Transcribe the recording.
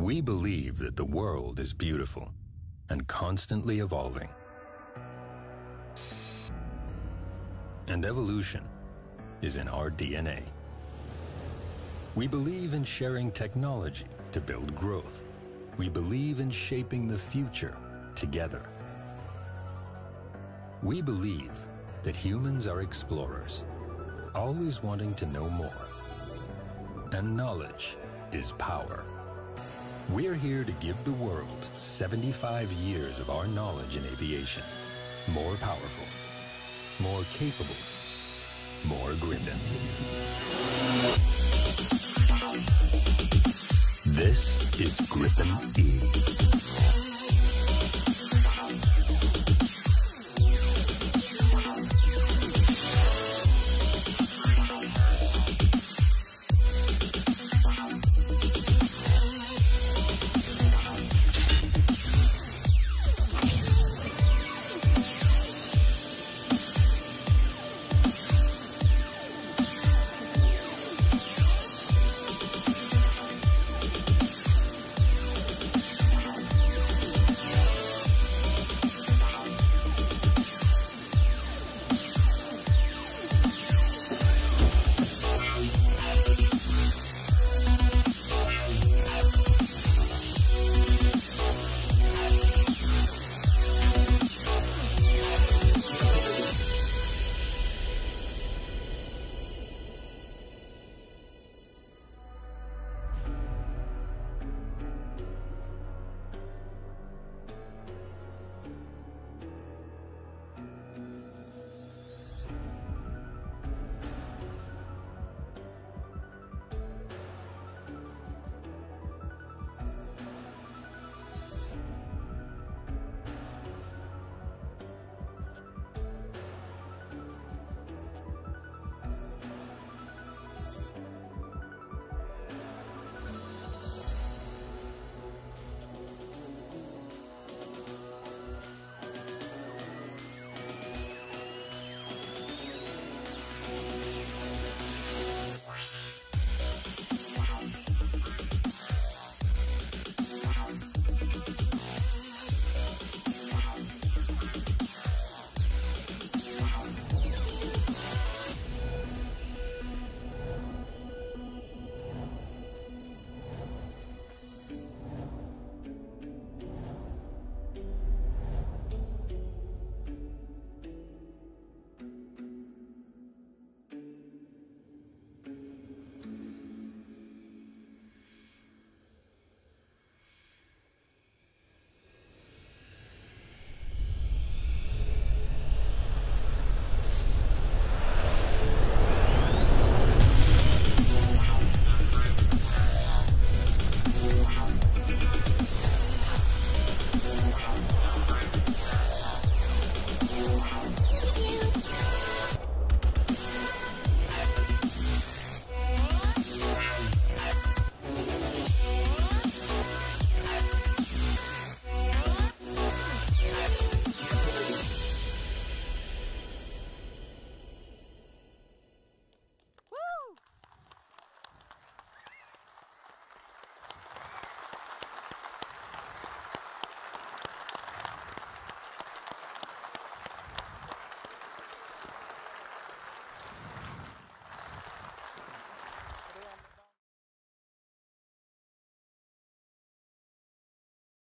We believe that the world is beautiful and constantly evolving. And evolution is in our DNA. We believe in sharing technology to build growth. We believe in shaping the future together. We believe that humans are explorers, always wanting to know more. And knowledge is power. We're here to give the world 75 years of our knowledge in aviation. More powerful, more capable, more Gripen. This is Gripen E.